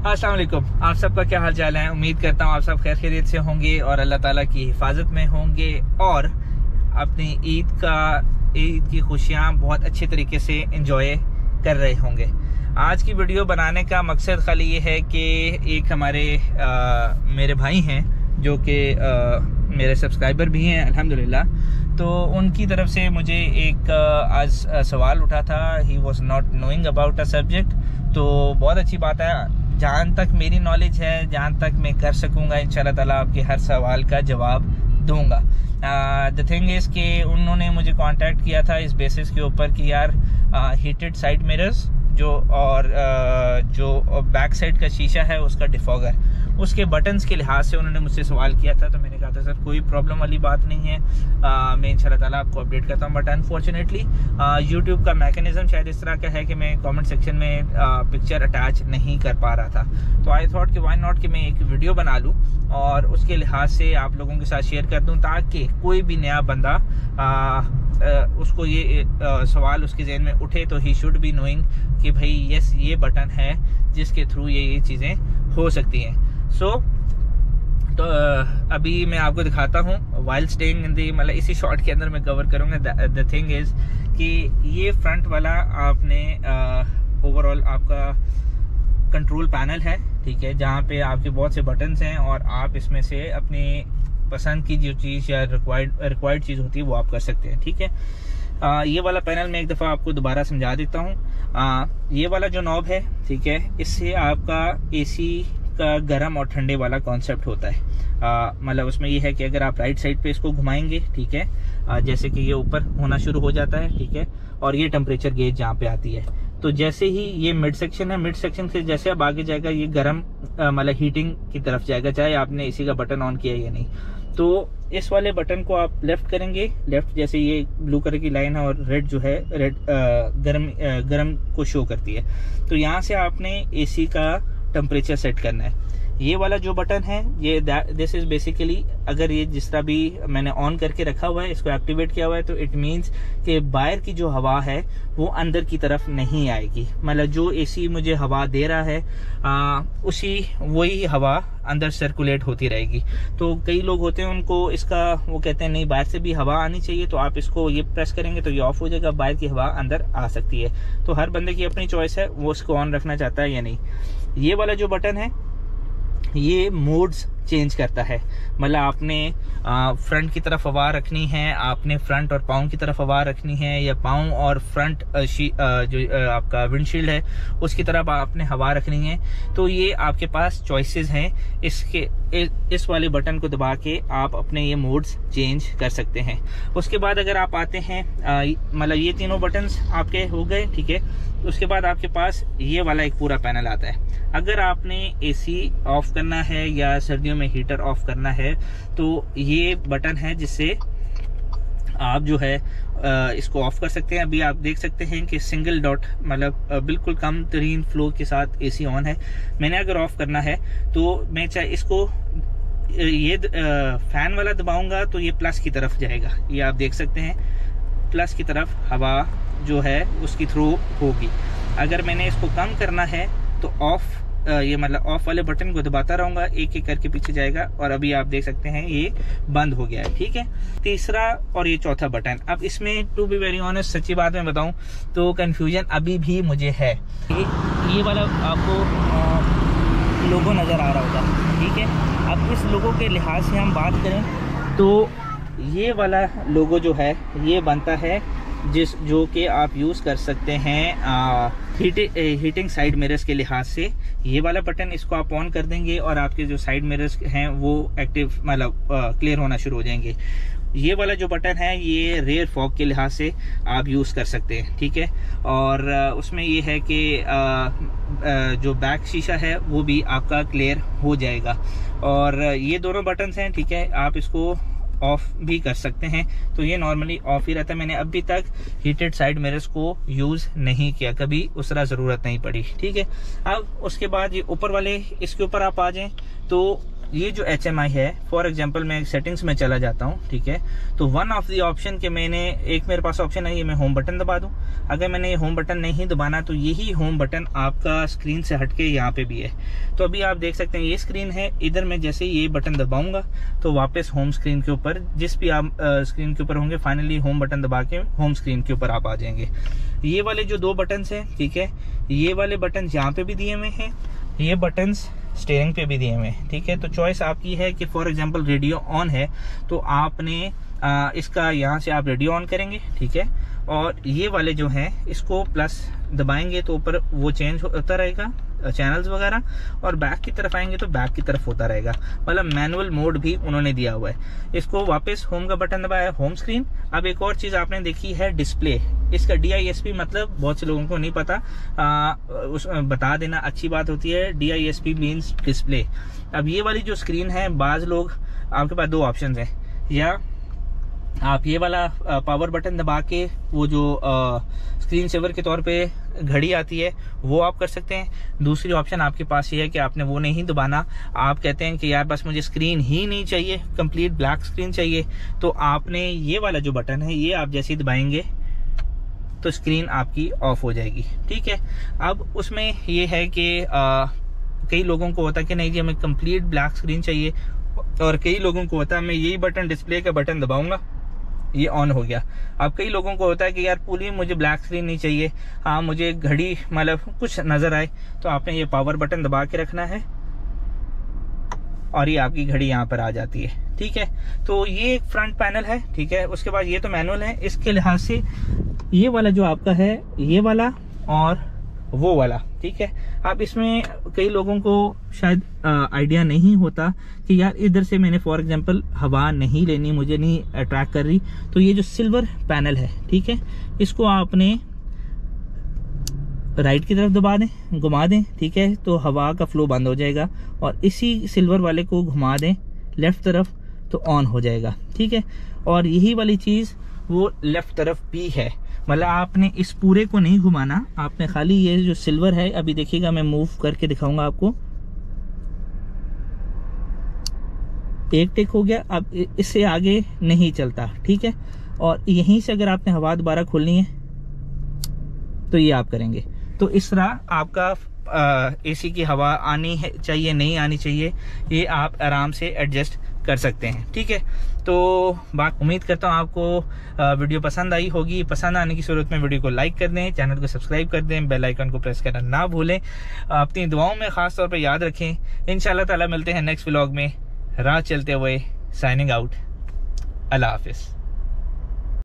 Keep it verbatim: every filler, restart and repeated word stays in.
अस्सलाम वालेकुम, आप सबका क्या हाल चाल है। उम्मीद करता हूँ आप सब खैर खैरियत से होंगे और अल्लाह ताला की हिफाजत में होंगे और अपनी ईद का ईद की खुशियाँ बहुत अच्छे तरीके से एंजॉय कर रहे होंगे। आज की वीडियो बनाने का मकसद खाली ये है कि एक हमारे आ, मेरे भाई हैं जो कि मेरे सब्सक्राइबर भी हैं अल्हम्दुलिल्लाह, तो उनकी तरफ से मुझे एक आज सवाल उठा था। He was not knowing about a subject, तो बहुत अच्छी बात है। जहाँ तक मेरी नॉलेज है, जहाँ तक मैं कर सकूँगा, इंशाल्लाह ताला आपके हर सवाल का जवाब दूंगा। द थिंग इज़ कि उन्होंने मुझे कांटेक्ट किया था इस बेसिस के ऊपर कि यार हीटेड साइड मिरर्स जो और uh, जो बैक साइड का शीशा है उसका डिफॉगर, उसके बटन्स के लिहाज से उन्होंने मुझसे सवाल किया था। तो मैंने कहा था सर कोई प्रॉब्लम वाली बात नहीं है, आ, मैं इंशाल्लाह ताला आपको अपडेट करता हूँ। बट अनफॉर्चुनेटली यूट्यूब का मैकेनिज्म शायद इस तरह का है कि मैं कमेंट सेक्शन में आ, पिक्चर अटैच नहीं कर पा रहा था। तो आई थॉट कि व्हाई नॉट कि मैं एक वीडियो बना लूँ और उसके लिहाज से आप लोगों के साथ शेयर कर दूँ, ताकि कोई भी नया बंदा आ, आ, उसको ये आ, सवाल उसके जहन में उठे तो ही शुड बी नोइंग कि भाई यस ये बटन है जिसके थ्रू ये ये चीज़ें हो सकती हैं। सो so, तो अभी मैं आपको दिखाता हूँ वाइल स्टेइंग इन दी, मतलब इसी शॉट के अंदर मैं कवर करूँगा। द थिंग इज़ कि ये फ्रंट वाला आपने ओवरऑल आपका कंट्रोल पैनल है, ठीक है, जहाँ पे आपके बहुत से बटन्स हैं और आप इसमें से अपनी पसंद की जो चीज़ या रिक्वायर्ड रिक्वायर्ड चीज़ होती है वो आप कर सकते हैं, ठीक है। आ, ये वाला पैनल मैं एक दफ़ा आपको दोबारा समझा देता हूँ। ये वाला जो नॉब है, ठीक है, इससे आपका एसी का गर्म और ठंडे वाला कॉन्सेप्ट होता है। मतलब उसमें ये है कि अगर आप राइट साइड पे इसको घुमाएंगे, ठीक है, आ, जैसे कि ये ऊपर होना शुरू हो जाता है, ठीक है, और ये टेम्परेचर गेज जहाँ पे आती है, तो जैसे ही ये मिड सेक्शन है, मिड सेक्शन से जैसे अब आगे जाएगा ये गर्म मतलब हीटिंग की तरफ जाएगा, चाहे आपने एसी का बटन ऑन किया या नहीं। तो इस वाले बटन को आप लेफ्ट करेंगे, लेफ्ट जैसे ये ब्लू कलर की लाइन है और रेड जो है रेड गर्म गर्म को शो करती है, तो यहाँ से आपने एसी का टेम्परेचर सेट करना है। ये वाला जो बटन है ये दिस इज बेसिकली, अगर ये जिस तरह भी मैंने ऑन करके रखा हुआ है, इसको एक्टिवेट किया हुआ है, तो इट मींस कि बाहर की जो हवा है वो अंदर की तरफ नहीं आएगी। मतलब जो एसी मुझे हवा दे रहा है आ, उसी वही हवा अंदर सर्कुलेट होती रहेगी। तो कई लोग होते हैं उनको इसका वो कहते हैं नहीं बाहर से भी हवा आनी चाहिए, तो आप इसको ये प्रेस करेंगे तो ये ऑफ हो जाएगा, बाहर की हवा अंदर आ सकती है। तो हर बंदे की अपनी चॉइस है वो इसको ऑन रखना चाहता है या नहीं। ये वाला जो बटन है ये मोड्स चेंज करता है, मतलब आपने आ, फ्रंट की तरफ हवा रखनी है, आपने फ्रंट और पाँव की तरफ हवा रखनी है, या पाँव और फ्रंट आ, शी, आ, जो आ, आपका विंडशील्ड है उसकी तरफ आपने हवा रखनी है। तो ये आपके पास चॉइसेस हैं। इसके इस वाले बटन को दबा के आप अपने ये मोड्स चेंज कर सकते हैं। उसके बाद अगर आप आते हैं, मतलब ये तीनों बटन्स आपके हो गए, ठीक है, उसके बाद आपके पास ये वाला एक पूरा पैनल आता है। अगर आपने एसी ऑफ करना है या सर्दियों में हीटर ऑफ करना है तो ये बटन है जिससे आप जो है इसको ऑफ कर सकते हैं। अभी आप देख सकते हैं कि सिंगल डॉट मतलब बिल्कुल कम तरीन फ्लो के साथ एसी ऑन है। मैंने अगर ऑफ करना है तो मैं चाहे इसको ये फैन वाला दबाऊंगा तो ये प्लस की तरफ जाएगा, ये आप देख सकते हैं, प्लस की तरफ हवा जो है उसकी थ्रू होगी। अगर मैंने इसको कम करना है तो ऑफ ये मतलब ऑफ वाले बटन को दबाता रहूंगा, एक एक करके पीछे जाएगा, और अभी आप देख सकते हैं ये बंद हो गया है, ठीक है। तीसरा और ये चौथा बटन, अब इसमें टू बी वेरी ऑनेस्ट सच्ची बात मैं बताऊं तो कंफ्यूजन अभी भी मुझे है। ये, ये वाला आपको लोगो नजर आ रहा होगा, ठीक है। अब इस लोगो के लिहाज से हम बात करें तो ये वाला लोगो जो है ये बनता है जिस जो कि आप यूज़ कर सकते हैं आ, हीटिंग हीटिंग साइड मिरर्स के लिहाज से। ये वाला बटन इसको आप ऑन कर देंगे और आपके जो साइड मिरर्स हैं वो एक्टिव मतलब क्लियर होना शुरू हो जाएंगे। ये वाला जो बटन है ये रेयर फॉग के लिहाज से आप यूज़ कर सकते हैं, ठीक है। और उसमें ये है कि जो बैक शीशा है वो भी आपका क्लियर हो जाएगा। और ये दोनों बटन्स हैं, ठीक है, आप इसको ऑफ भी कर सकते हैं। तो ये नॉर्मली ऑफ ही रहता है। मैंने अभी तक हीटेड साइड मिरर्स को यूज़ नहीं किया, कभी उस तरह ज़रूरत नहीं पड़ी, ठीक है। अब उसके बाद ये ऊपर वाले इसके ऊपर आप आ जाएं तो ये जो एच एम आई है, फॉर एग्जांपल मैं सेटिंग्स में चला जाता हूँ, ठीक है। तो वन ऑफ द ऑप्शन के मैंने एक मेरे पास ऑप्शन है, ये मैं होम बटन दबा दूं। अगर मैंने ये होम बटन नहीं दबाना तो यही होम बटन आपका स्क्रीन से हटके यहाँ पे भी है। तो अभी आप देख सकते हैं ये स्क्रीन है, इधर मैं जैसे ये बटन दबाऊंगा तो वापस होम स्क्रीन के ऊपर, जिस भी आप स्क्रीन के ऊपर होंगे, फाइनली होम बटन दबा के होम स्क्रीन के ऊपर आप आ जाएंगे। ये वाले जो दो बटन है, ठीक है, ये वाले बटन यहाँ पे भी दिए हुए हैं, ये बटन्स स्टीयरिंग पे भी दिए हुए हैं, ठीक है। तो चॉइस आपकी है कि फॉर एग्जांपल रेडियो ऑन है तो आपने आ, इसका यहाँ से आप रेडियो ऑन करेंगे, ठीक है। और ये वाले जो हैं इसको प्लस दबाएंगे तो ऊपर वो चेंज होता रहेगा चैनल्स वगैरह, और बैक की तरफ आएंगे तो बैक की तरफ होता रहेगा, मतलब मैनुअल मोड भी उन्होंने दिया हुआ है। इसको वापस होम का बटन दबाया, होम स्क्रीन। अब एक और चीज आपने देखी है डिस्प्ले, इसका डी आई एस पी मतलब बहुत से लोगों को नहीं पता, आ, उस बता देना अच्छी बात होती है। D I S P means display. अब ये वाली जो स्क्रीन है, बाज लोग, आपके पास दो ऑप्शन है, या आप ये वाला पावर बटन दबा के वो जो स्क्रीन सेवर के तौर पे घड़ी आती है वो आप कर सकते हैं। दूसरी ऑप्शन आपके पास ये है कि आपने वो नहीं दबाना, आप कहते हैं कि यार बस मुझे स्क्रीन ही नहीं चाहिए, कंप्लीट ब्लैक स्क्रीन चाहिए, तो आपने ये वाला जो बटन है ये आप जैसे ही दबाएंगे तो स्क्रीन आपकी ऑफ हो जाएगी, ठीक है। अब उसमें ये है कि कई लोगों को होता है कि नहीं जी हमें कंप्लीट ब्लैक स्क्रीन चाहिए, और कई लोगों को होता है मैं यही बटन डिस्प्ले का बटन दबाऊंगा ये ऑन हो गया। अब कई लोगों को होता है कि यार पूरी मुझे ब्लैक स्क्रीन नहीं चाहिए, हाँ मुझे घड़ी मतलब कुछ नजर आए, तो आपने ये पावर बटन दबा के रखना है और ये आपकी घड़ी यहाँ पर आ जाती है, ठीक है। तो ये एक फ्रंट पैनल है, ठीक है। उसके बाद ये तो मैनुअल है, इसके लिहाज से ये वाला जो आपका है, ये वाला और वो वाला, ठीक है। अब इसमें कई लोगों को शायद आइडिया नहीं होता कि यार इधर से मैंने फॉर एग्जांपल हवा नहीं लेनी, मुझे नहीं अट्रैक्ट कर रही, तो ये जो सिल्वर पैनल है, ठीक है, इसको आपने राइट की तरफ दबा दें, घुमा दें, ठीक है, तो हवा का फ्लो बंद हो जाएगा, और इसी सिल्वर वाले को घुमा दें लेफ्ट तरफ तो ऑन हो जाएगा, ठीक है। और यही वाली चीज वो लेफ्ट तरफ भी है, मतलब आपने इस पूरे को नहीं घुमाना, आपने खाली ये जो सिल्वर है, अभी देखिएगा मैं मूव करके दिखाऊंगा आपको, एक टिक हो गया, अब इससे आगे नहीं चलता, ठीक है। और यहीं से अगर आपने हवा दोबारा खोलनी है तो ये आप करेंगे, तो इस तरह आपका एसी की हवा आनी है चाहिए नहीं आनी चाहिए, ये आप आराम से एडजस्ट कर सकते हैं, ठीक है। तो बात उम्मीद करता हूँ आपको वीडियो पसंद आई होगी। पसंद आने की सूरत में वीडियो को लाइक कर दें, चैनल को सब्सक्राइब कर दें, बेल आइकन को प्रेस करना ना भूलें। अपनी दुआओं में खास तौर पे याद रखें। इंशाल्लाह ताला मिलते हैं नेक्स्ट व्लॉग में। राह चलते हुए साइनिंग आउट। अल्लाह हाफिज़।